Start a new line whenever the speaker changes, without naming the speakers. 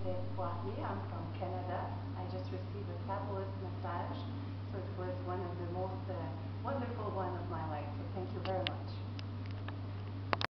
Poirier. I'm from Canada. I just received a fabulous massage